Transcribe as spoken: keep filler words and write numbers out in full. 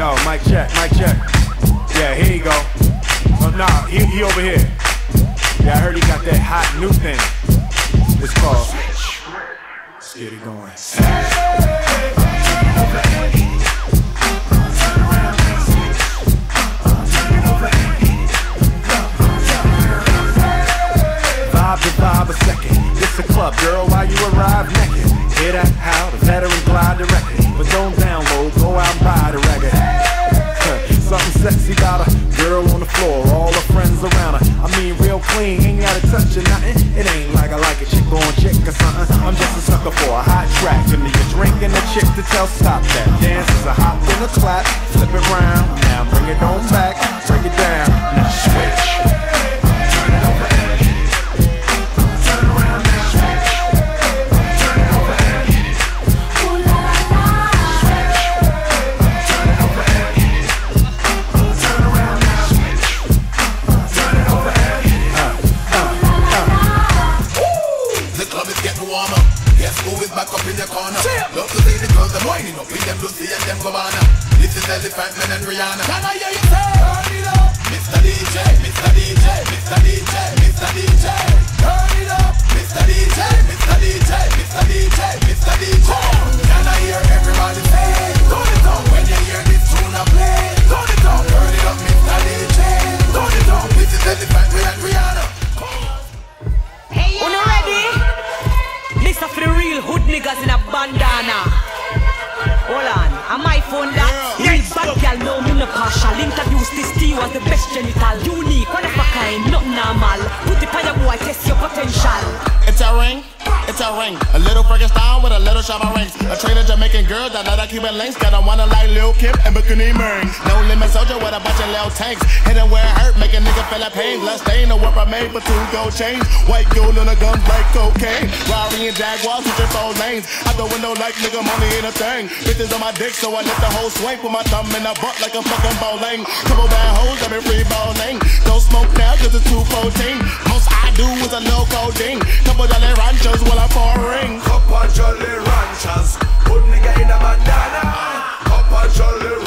Yo, mic check, mic check. Yeah, here you go. Oh, nah, he, he over here. Yeah, I heard he got that hot new thing. It's called Switch. Let's get it going. Vibe to vibe a second. It's a club, girl, while you arrive naked. Hear that? How the veteran glide the record. But don't download, go out and buy the record. Something sexy about a girl on the floor, all her friends around her. I mean real clean, ain't gotta touch or nothing. It ain't like I like a chick on chick or something. I'm just a sucker for a hot track. Give me a drink and a chick to tell stop that. Dance is a hop and a clap, flip it round. Now bring it on back, break it down. Now switch. Back up in your corner. Love to see the girls them winding up in them Lucy and them Gabbana. This is Elephant Man and Rihanna. Can I hear you say? Turn it up, Mister D J, Mister D J, Mister D J, Mister D J. Turn it up, Mister D J, Mister D J, Mister D J, Mister D J. Can I hear everybody say? Turn it up when you hear this tune I play. Turn it up, turn it up, Mister D J. Turn it up, this is Elephant Man and Rihanna. Hey, you ready? This is for the real hood niggas in a bandana. Hold on, am I phone that? Real bad girl, no me no partial. Introduce this to you as the best genital. Unique, one of a kind, not normal. Put it on your boy, test your potential. It's a ring, it's a ring. A little Frankenstein with a little Shabba rings. A trader Jamaican girl that let her keep it links. Got a wanna like Lil Kim and Bikini Ming. No limit soldier with a bunch of little tanks. Hitting where it hurt, make a nigga feel that pain. Blood stain, no work I made, but two gold chains. White gold on the guns like cocaine. Rari and Jaguars with your four lanes. Out the window like nigga money ain't a thing. Bitches on my dick, so I let the whole swing. Put my thumb in her butt like a fucking bowling. Couple bad hoes, I've been free bowling. Don't smoke now, cause it's two fourteen. Most I do is a little codeine. Couple jolly ranchers while I pour a ring. Couple jolly ranchers, put nigga in a bandana. Couple jolly